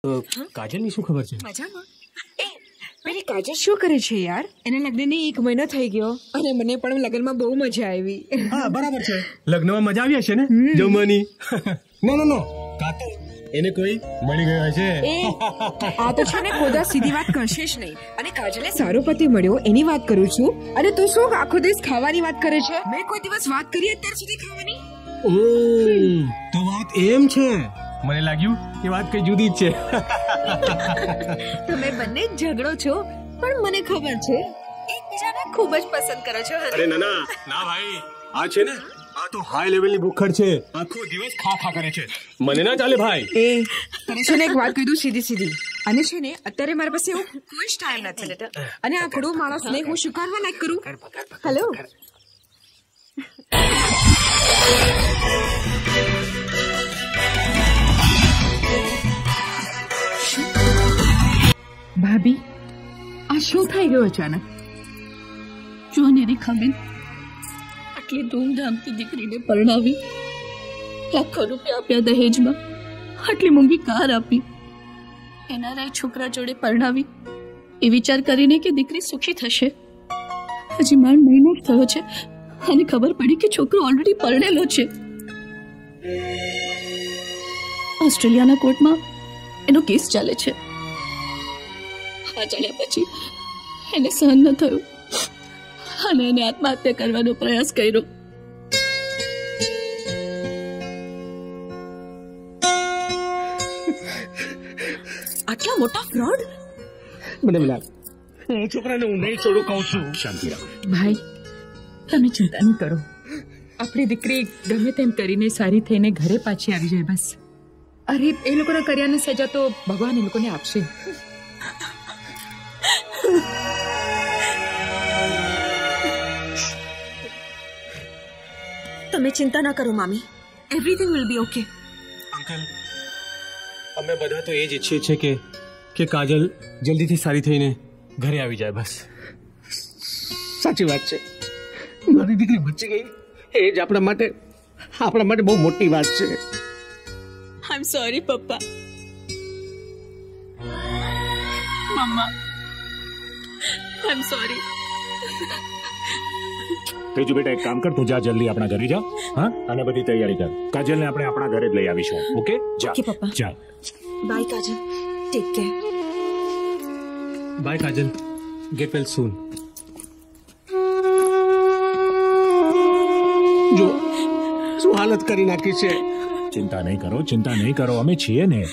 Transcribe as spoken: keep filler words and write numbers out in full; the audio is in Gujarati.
કાજલની શું ખબર છે? મજામાં. એ પેલી કાજલ શું કરે છે યાર? એને લગ્નને એક મહિનો થઈ ગયો અને મને પણ લગ્નમાં બહુ મજા આવી. હા બરાબર છે, લગ્નમાં મજા આવી હશે ને જમવાની. નો નો નો કાતો એને કોઈ મળી ગયો છે. આ તો છે ને ખોદા સીધી વાત કરશે જ નહીં. અને કાજલે સારો પતિ મળ્યો એની વાત કરું છું. અને તું શું આખો દિવસ ખાવાની વાત કરે છે? મેં કોઈ દિવસ વાત કરી અત્યાર સુધી ખાવાની? ઓ તો વાત એમ છે. મને લાગ્યું કે વાત કઈ જુદી જ છે. તમે બંને ઝઘડો છો પણ મને ખબર છે એકબીજાને ખૂબ જ પસંદ કરો છો. અરે ના ના ના ભાઈ, આ છે ને આ તો હાઈ લેવલની ભૂખડ છે. આખો દિવસ ખા ખા કરે છે. મને ના ચાલે ભાઈ. એ તને છે ને એક વાત કહી દઉં સીધી સીધી. અને છે ને અત્યારે મારા પાસે એવું કોઈ જ ટાઈમ નથી. અને આ ખડો માણસને હું સ્વીકારવા લાયક કરું. હેલો ભાભી, આ શું થઈ ગયું અચાનક? જો ને રેખાબેન, આટલી ધૂમધામથી દીકરીને પરણાવી, લાખો રૂપિયા આપ્યા દહેજમાં, આટલી મોંઘી કાર આપી, એનઆરઆઈ છોકરા જોડે પરણાવી, એ વિચાર કરીને કે દીકરી સુખી થશે. હજી માંડ મહિનો જ થયો છે અને ખબર પડી કે છોકરો ઓલરેડી પરણેલો છે. ઓસ્ટ્રેલિયાના કોર્ટમાં એનો કેસ ચાલે છે. આ જાણ્યા પછી એને સહન ન થયું અને એને આત્મહત્યા કરવાનો પ્રયાસ કર્યો. આટલા મોટા ફ્રોડ? મને લાગ હું છોકરાને હું નહીં છોડું કહું છું. શાંતિ રાખો ભાઈ, તમે ચિંતા નહીં કરો. આપણી દીકરી ગમે તેમ કરીને સારી થઈને ઘરે પાછી આવી જાય બસ. અરે એ લોકોના કર્યાની સજા તો ભગવાન એ લોકોને આપશે. તમે ચિંતા ના કરો મામી, everything will be okay. Uncle, અમે બધા તો એ જ ઈચ્છીએ છીએ કે કે કાજલ જલ્દીથી સારી થઈને ઘરે આવી જાય બસ. સાચી વાત છે. મારી દીકરી બચી ગઈ એ જ આપણા માટે આપણા માટે બહુ મોટી વાત છે. આઈ એમ સોરી પપ્પા. મમ્મા, આઈ એમ સોરી. તેજુ બેટા એક કામ કર, તું જા જલ્દી આપણા ઘરે જા. હા, અને બધી તૈયારી કર. કાજલને આપણે આપણા ઘરે જ લઈ આવીશું. ઓકે જા. ઓકે પપ્પા. જા. Bye Kajal, take care. Bye Kajal, get well soon. જો શું હાલત કરી નાખી છે. ચિંતા નહીં કરો, ચિંતા નહીં કરો, અમે છીએ ને.